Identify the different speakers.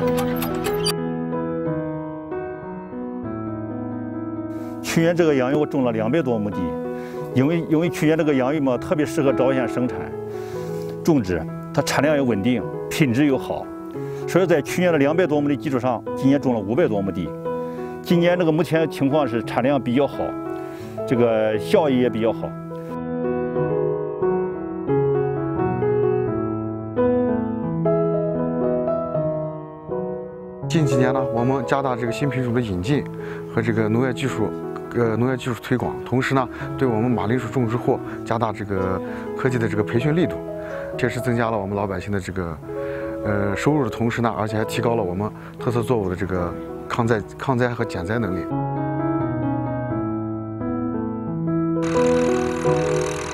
Speaker 1: 去年这个养芋我种了200多亩地，因为去年这个养芋嘛特别适合朝鲜生产种植，它产量又稳定，品质又好，所以在去年的200多亩的基础上，今年种了500多亩地。今年这个目前情况是产量比较好，这个效益也比较好。
Speaker 2: 近几年呢，我们加大这个新品种的引进和这个农业技术推广，同时呢，对我们马铃薯种植户加大这个科技的这个培训力度，切实增加了我们老百姓的这个收入的同时呢，而且还提高了我们特色作物的这个抗灾和减灾能力。